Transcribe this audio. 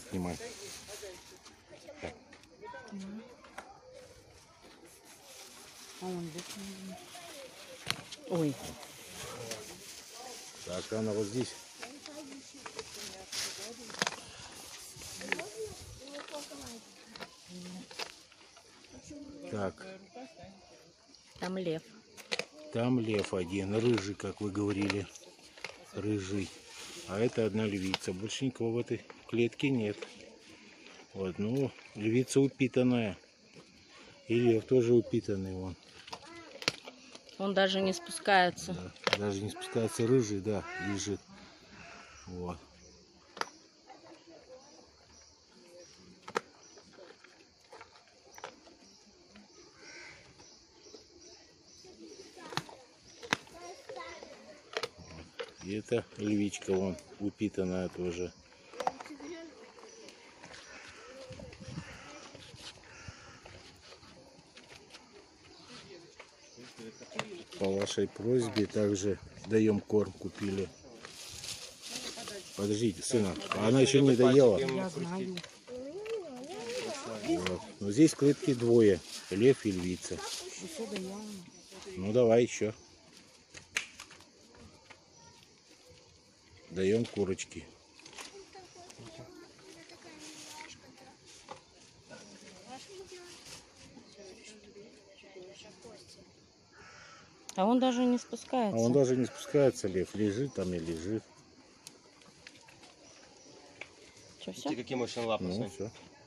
снимай. Так. Ой. Так, она вот здесь. Так, Там лев. там лев один, рыжий, как вы говорили. Рыжий. А это одна львица. Больше никого в этой клетке нет. Вот, ну, львица упитанная. И лев тоже упитанный вон. Он даже не спускается. Да, даже не спускается, рыжий, да, лежит. Вот. И это львичка вон, упитанная тоже. По вашей просьбе также даем корм, купили. Подождите, сына, она еще не доела. Я знаю. Вот. Но здесь в клетке двое, лев и львица. Ну давай еще. Даем курочки. А он даже не А спускается. он даже не спускается, лев лежит там и лежит. Что, все? Какие мощные лапы, Ну Сонь. все.